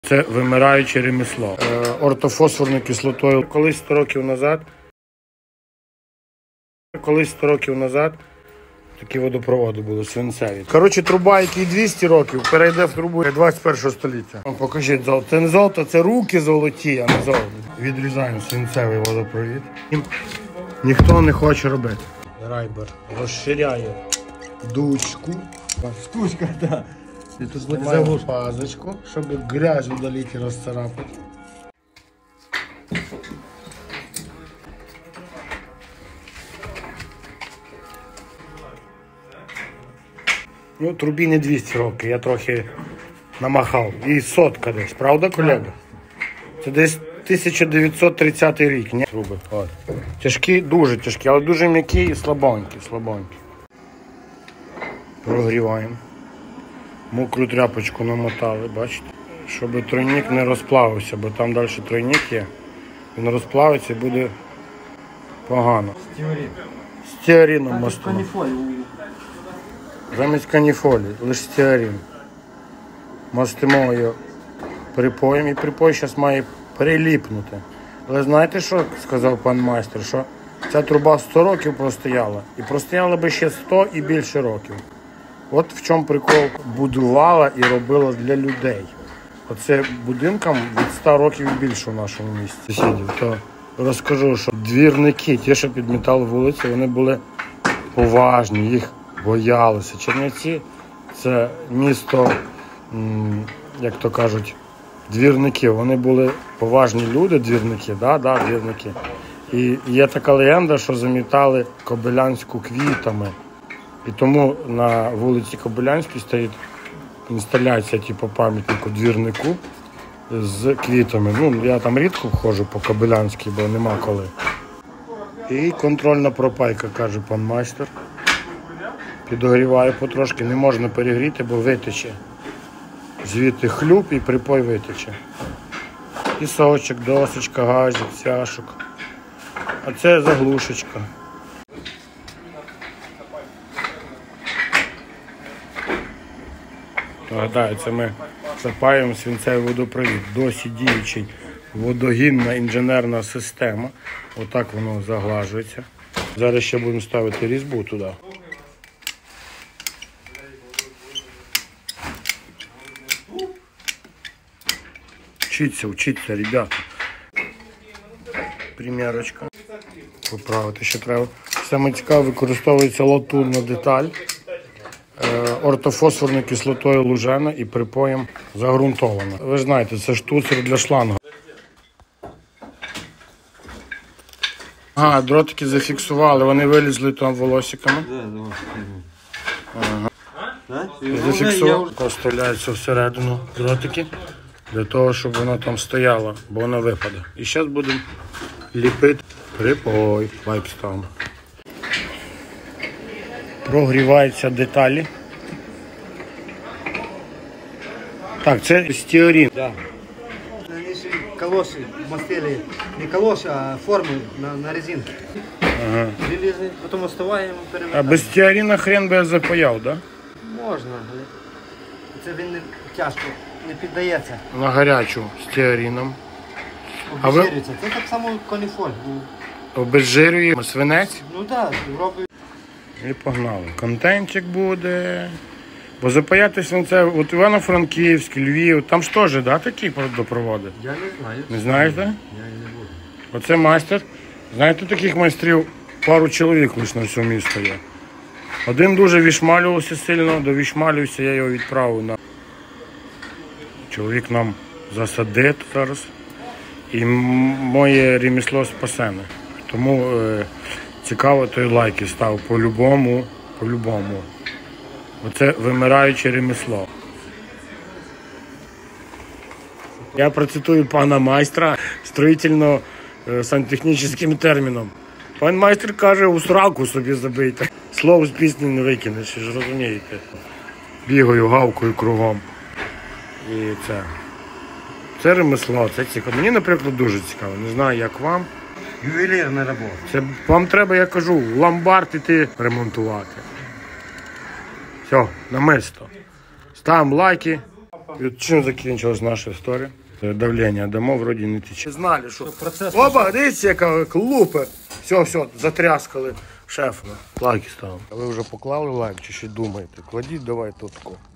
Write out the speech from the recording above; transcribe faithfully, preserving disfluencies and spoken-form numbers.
Це вимираюче ремесло. Е, ортофосфорною кислотою. Колись сто років назад, колись сто років назад такі водопроводи були свинцеві. Коротше, труба, який двісті років, перейде в трубу двадцять першого століття. Покажіть золото. Це не золото, це руки золоті, а не золото. Відрізаємо свинцевий водопровід. Ніхто не хоче робити. Райбер розширяє дучку. Штучка, так. Да. І тут знімаємо пазочку, щоб грязь удалити і розцарапати. Ну, трубі не двісті років, я трохи намахав. І сотка десь, правда, колега? Це десь тисяча дев'ятсот тридцятий рік, ні? Труби. От. Тяжкі, дуже тяжкі, але дуже м'які і слабонькі, слабонькі. Прогріваємо. Мокру тряпочку намотали, бачите? Щоб тройник не розплавився, бо там далі тройник є. Він розплавиться і буде погано. Стеарин. Стеарином мастимо. Замість каніфолі, лише стеарин. Мастимо його припоєм, і припой зараз має приліпнути. Але знаєте, що сказав пан майстер? Що ця труба сто років простояла. І простояла би ще сто і більше років. От в чому прикол, будувала і робила для людей. Оце будинкам від ста років і більше в нашому місті. Сусідів, то розкажу, що двірники, ті, що підмітали вулиці, вони були поважні, їх боялися. Чернівці – це місто, як то кажуть, двірників. Вони були поважні люди, двірники, да, да, двірники. І є така легенда, що замітали Кобилянську квітами. І тому на вулиці Кобилянській стоїть інсталяція, типу пам'ятнику двірнику з квітами. Ну, я там рідко ходжу по Кобилянській, бо нема коли. І контрольна пропайка, каже пан майстер. Підогріваю потрошки, не можна перегріти, бо витече. Звідти хлюб і припой витече. Пісочок, досочка, газик, цяшок. А це заглушечка. Нагадаю, це ми запаюємо свинцевий водопровід. Досі діючий водогінна інженерна система. Отак воно заглажується. Зараз ще будемо ставити різьбу туди. Вчіться, вчіться, ребята. Примірочка. Поправити ще треба. Саме цікаве, використовується латунна деталь. Ортофосфорною кислотою лужена і припоєм загрунтована. Ви ж знаєте, це штуцер для шлангу. Ага, дротики зафіксували, вони вилізли там волосиками. Ага. Зафіксували, поставляються всередину дротики, для того, щоб воно там стояло, бо воно випаде. І зараз будемо ліпити припой. Вайпстам. Прогріваються деталі. Так, це стеарин. Да. Колоси мастили, не колоси, а форми на, на резинки. Ага. Вилізли, потім оставаємо, А перемотаємо. без стеарина хрен би я запаяв, так? Да? Можна, але це він не тяжко, не піддається. На гарячу стеарином. А ви- Обезжирюється. Це так само каніфоль. Обезжирюємо свинець Ну так, да, робить. і погнали. Контентик буде. Бо запаяти свинце, от Івано-Франківськ, Львів, там ж теж, да, такі водопроводи? Я не знаю. Не знаєш, так? Да? Я і не буду. Оце майстер. Знаєте, таких майстрів пару чоловік лише на всьому місто є. Один дуже вішмалювався сильно, довішмалювався, я його відправив на... Чоловік нам засадить зараз. І м- моє ремесло спасене. Тому е- цікаво, той лайки став по-любому, по-любому. Оце вимираюче ремесло. Я процитую пана майстра строїтельно-сантехнічним терміном. Пан майстер каже, у сраку собі забийте. Слово з пісні не викинеш, ви ж розумієте. Бігаю, гавкою кругом. І це. Це ремесло, це цікаво. Мені, наприклад, дуже цікаво. Не знаю, як вам. Ювелірна робота. Це вам треба, я кажу, в ломбард іти ремонтувати. Все, на місто. Ставимо лайки. І от чим закінчилась наша історія? Давлення дамо, вроді не тече. Знали, що Процес. Оба, дивіться, яка клупа. Все, все, затряскали шефа. Лайки ставили. А ви вже поклали лайк чи ще думаєте? Кладіть, давайте отко.